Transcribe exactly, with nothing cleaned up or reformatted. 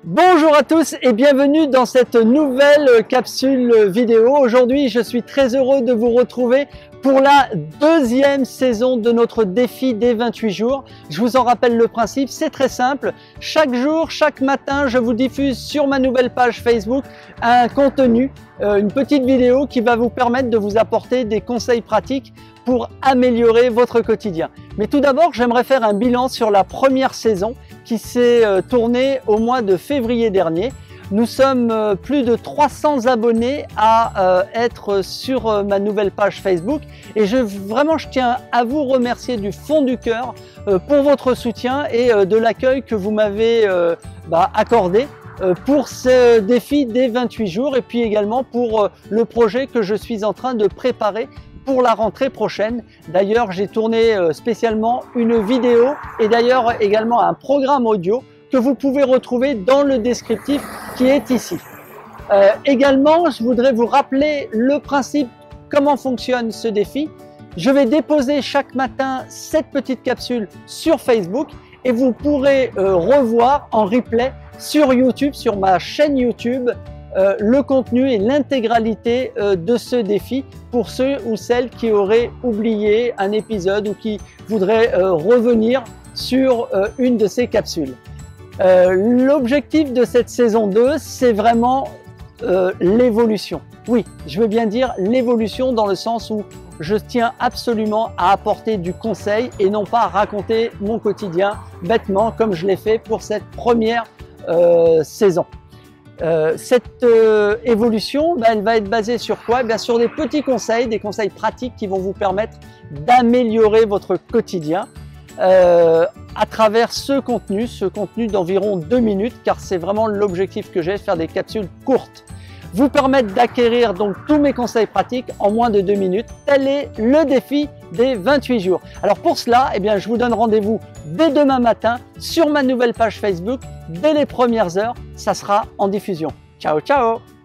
Bonjour à tous et bienvenue dans cette nouvelle capsule vidéo. Aujourd'hui, je suis très heureux de vous retrouver pour la deuxième saison de notre défi des vingt-huit jours. Je vous en rappelle le principe, c'est très simple. Chaque jour, chaque matin, je vous diffuse sur ma nouvelle page Facebook un contenu, une petite vidéo qui va vous permettre de vous apporter des conseils pratiques pour améliorer votre quotidien. Mais tout d'abord, j'aimerais faire un bilan sur la première saison qui s'est tournée au mois de février dernier. Nous sommes plus de trois cents abonnés à être sur ma nouvelle page Facebook et je, vraiment je tiens à vous remercier du fond du cœur pour votre soutien et de l'accueil que vous m'avez bah, accordé pour ce défi des vingt-huit jours et puis également pour le projet que je suis en train de préparer pour la rentrée prochaine. D'ailleurs, j'ai tourné spécialement une vidéo et d'ailleurs également un programme audio que vous pouvez retrouver dans le descriptif qui est ici. Euh, également, je voudrais vous rappeler le principe, comment fonctionne ce défi. Je vais déposer chaque matin cette petite capsule sur Facebook et vous pourrez euh, revoir en replay sur YouTube, sur ma chaîne YouTube, Euh, le contenu et l'intégralité euh, de ce défi pour ceux ou celles qui auraient oublié un épisode ou qui voudraient euh, revenir sur euh, une de ces capsules. Euh, l'objectif de cette saison deux, c'est vraiment euh, l'évolution. Oui, je veux bien dire l'évolution dans le sens où je tiens absolument à apporter du conseil et non pas à raconter mon quotidien bêtement comme je l'ai fait pour cette première euh, saison. Euh, cette euh, évolution, ben, elle va être basée sur quoi? Bien sur des petits conseils, des conseils pratiques qui vont vous permettre d'améliorer votre quotidien euh, à travers ce contenu, ce contenu d'environ deux minutes, car c'est vraiment l'objectif que j'ai, de faire des capsules courtes. Vous permettre d'acquérir donc tous mes conseils pratiques en moins de deux minutes. Tel est le défi des vingt-huit jours. Alors pour cela, eh bien, je vous donne rendez-vous dès demain matin sur ma nouvelle page Facebook. Dès les premières heures, ça sera en diffusion. Ciao, ciao!